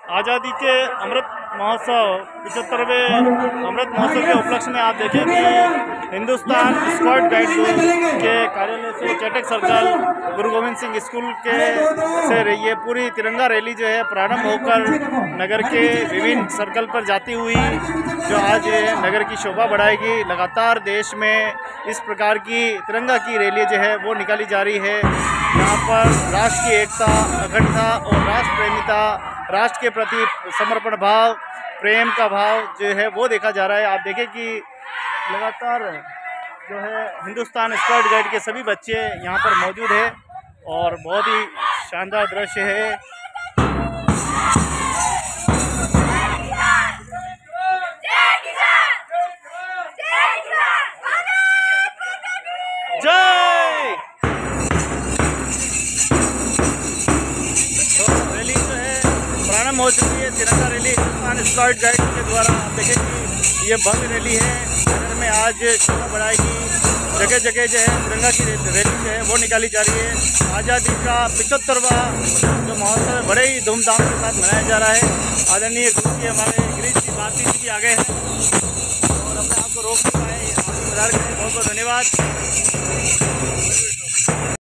आज़ादी के अमृत महोत्सव 75वें अमृत महोत्सव के उपलक्ष्य में आप देखें कि हिंदुस्तान स्काउट गाइड के कार्यालय से चटक सर्कल गुरु गोविंद सिंह स्कूल के से ये पूरी तिरंगा रैली जो है प्रारंभ होकर नगर के विभिन्न सर्कल पर जाती हुई जो आज नगर की शोभा बढ़ाएगी। लगातार देश में इस प्रकार की तिरंगा की रैली जो है वो निकाली जा रही है। यहाँ पर राष्ट्र की एकता, अखंडता और राष्ट्र प्रेमिता, राष्ट्र के प्रति समर्पण भाव, प्रेम का भाव जो है वो देखा जा रहा है। आप देखें कि लगातार जो है हिंदुस्तान स्काउट गाइड के सभी बच्चे यहाँ पर मौजूद है और बहुत ही शानदार दृश्य है। जय। तो रैली जो है प्रारंभ हो चुकी है, तिरंगा रैली हिंदुस्तान स्काउट गाइड के द्वारा। आप देखें कि ये भव्य रैली है, नगर में आज शोभा बढ़ाएगी। जगह जगह जो है तिरंगा की रैली जो है वो निकाली जा रही है। आज़ादी का 75वां जो महोत्सव है बड़े ही धूमधाम के साथ मनाया जा रहा है। आदरणीय गुरु जी हमारे गिरीश जी भारती जी आ गए हैं और अपने आप को रोक नहीं पाए। आपकी मदद करें, बहुत बहुत धन्यवाद।